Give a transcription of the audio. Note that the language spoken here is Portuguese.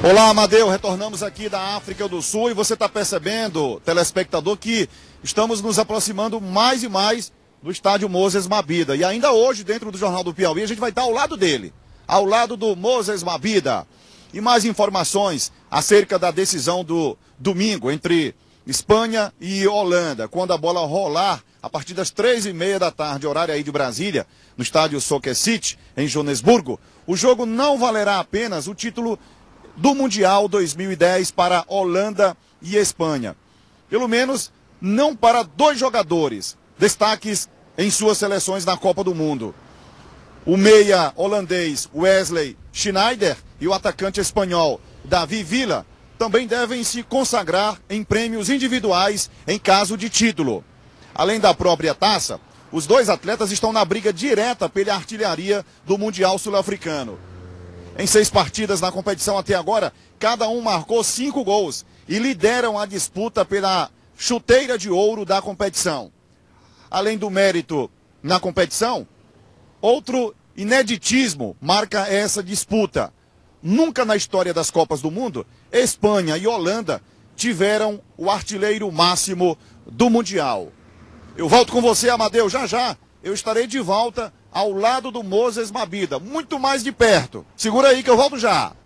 Olá, Amadeu, retornamos aqui da África do Sul e você está percebendo, telespectador, que estamos nos aproximando mais e mais do estádio Moses Mabida. E ainda hoje, dentro do Jornal do Piauí, a gente vai estar ao lado dele, ao lado do Moses Mabida. E mais informações acerca da decisão do domingo entre Espanha e Holanda, quando a bola rolar a partir das 3h30 da tarde, horário aí de Brasília, no estádio Soccer City, em Joanesburgo. O jogo não valerá apenas o título do Mundial 2010 para Holanda e Espanha. Pelo menos não para dois jogadores, destaques em suas seleções na Copa do Mundo. O meia holandês Wesley Sneijder e o atacante espanhol David Villa também devem se consagrar em prêmios individuais em caso de título. Além da própria taça, os dois atletas estão na briga direta pela artilharia do Mundial Sul-Africano. Em 6 partidas na competição até agora, cada um marcou 5 gols e lideram a disputa pela chuteira de ouro da competição. Além do mérito na competição, outro ineditismo marca essa disputa. Nunca na história das Copas do Mundo, Espanha e Holanda tiveram o artilheiro máximo do Mundial. Eu volto com você, Amadeu, já já. Eu estarei de volta ao lado do Moses Mabida, muito mais de perto. Segura aí que eu volto já.